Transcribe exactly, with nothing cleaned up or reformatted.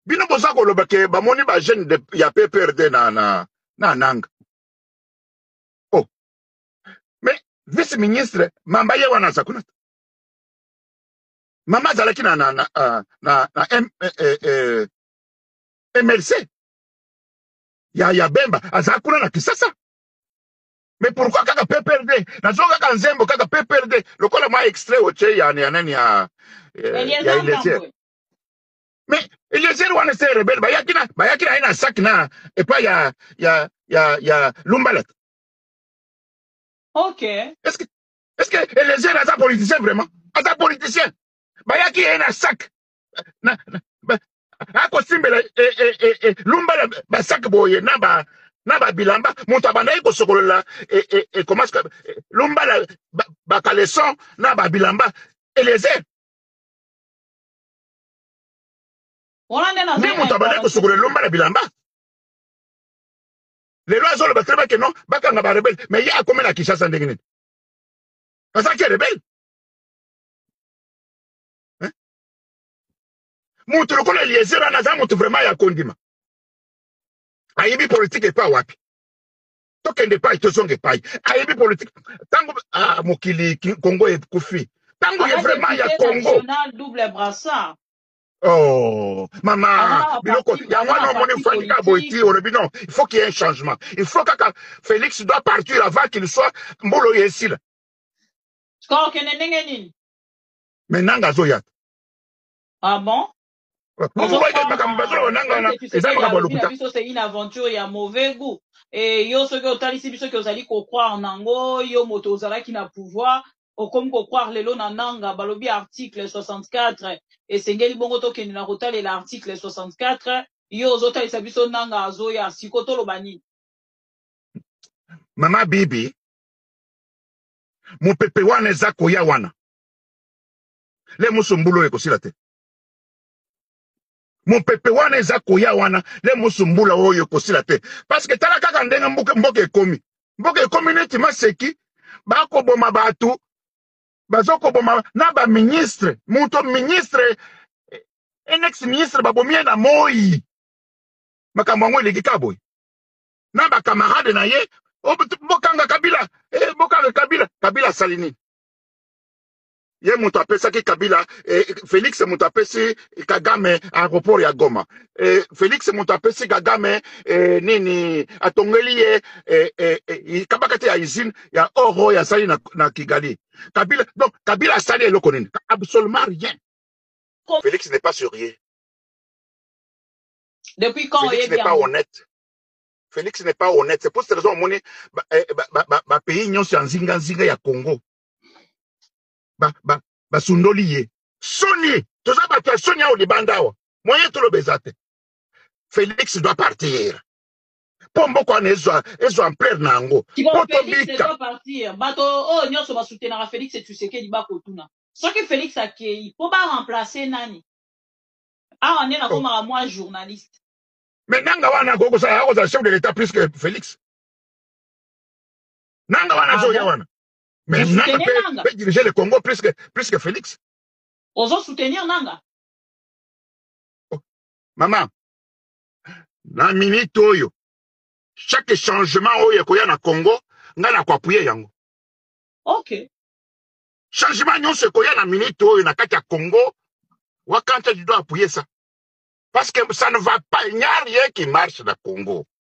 bino boza koloba ke bamoni ba jeune de ya P P R D na na na nanga. Oh, mais vice ministre mamba ye wana sakuna. Mama zalaki na na na uh, na, na M, eh, eh, eh, M L C. Ya ya Bemba azakuna na Kisasa. Mais pourquoi kaka P P R D? Nazo kaka nzembo kaka P P R D. Lokola ma extrait oche ya ya nani ya ya Eliezer. Mais Eliezer wana se rebelle ba yakina ba yakina ina sak na et pas ya ya ya ya Lumbalat. OK. Est-ce que est-ce que Eliezer est un politicien vraiment? Est un politicien. Ba yakina ina sak na ba ako simbela e e e Lumbala ba sak boye na ba na ba bilamba moto abanda iko sokolola e e e comment ça Lumbala ba, ba kaleson na ba bilamba Eliezer. Mais moto abanda iko sokolola Lumbala bilamba. Les lois sont le battre que non bakanga ba rebelle mais il y a comme la Kinshasa ndengene. Parce que rebelle. Hein? Moto lokola Eliezer anaza moto vraiment ya kondima. Ayebi politique et pas wapi. Tokende pa itozonge pa. Ayebi politique. Tango ah mokili Congo et Koufi. Tango y vraiment ya Congo. Double brassard. Oh, maman, biloko, il y a un homme qui fait un boiti au début, non. Il faut qu'il y ait un changement. Il faut que Félix doit partir avant qu'il soit mbolo ici là. Mais nanga zoyat. Ah bon? C'est une aventure, il y a mauvais goût. Et yo ce que otali si biso que ozali ko croire nango yo moto ozala qui na pouvoir o comme ko croire lelo na nanga balobi article soixante-quatre et sengeli bongo to keni na kotale l'article soixante-quatre yo ozotali sa biso nanga azoya sikoto lobani. Mama bibi mo pepe wana eza koya wana. Le musumbulo ekosila te. Mon pepe wana eza koya wana le musumbula oyo kosila te parce que tala kaka ndenga mboke mboke ekomi mboke ekomi neti maseki bako boma batu bazoko boma na ba ministre muto ministre un ex ministre babomie na moi makambo ngo legika boy na ba camarade na ye bokanga Kabila eh bokanga Kabila Kabila salini ye muto apesa ki Kabila eh, Félix muto apesi Kagame aéroport ya Goma eh, Félix muto apesi Kagame eh, nini atongeli ye eh, eh, eh, kabakate ya usine ya oro ya sali na, na Kigali Kabila donc Kabila sali eloko nini absolument rien. Félix n'est pas sérieux. Depuis quand Félix n'est pas honnête. Félix n'est pas honnête. C'est pour cette raison mon ba, ba, ba, ba, ba pays nyonso ya nzinga nzinga ya Congo ba ba ba sundoli ye Sony toza ba Sony au libandawa moyen to lo bezate. Félix doit partir pombo kwa nezo ezo en plein nango Félix doit partir bato oh nyonso ba soutenir Félix et tu sais que liba kotuna ce que Félix a qui pour pas remplacer nani ah on est là comme à moi journaliste mais nanga wana koko sa yako za chef de l'état plus que Félix nanga wana zo ya wana. Mais Nanga peut, peut diriger le Congo plus que, plus que Félix. Oso soutenir Nanga. Oh. Maman, na minute oyo, chaque changement oyo koya na Congo, nga na kwa appuyer yango. Ok. Changement nyonso koya na minute oyo na kati ya Congo, wakanta tu dois appuyer ça. Parce que ça ne va pas, il n'y a rien qui marche dans le Congo.